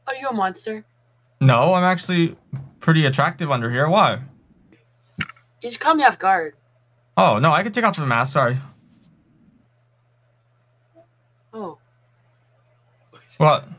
Are you a monster? No, I'm actually pretty attractive under here. Why? You just caught me off guard. Oh, no, I can take off the mask. Sorry. Oh. What?